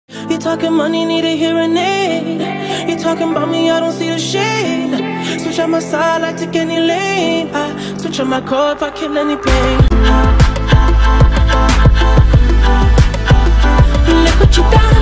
You talking money, need a hearing aid. You talking about me, I don't see the shade. Switch on my side, I take any lane. I switch on my core if I kill any pain. Look what you done.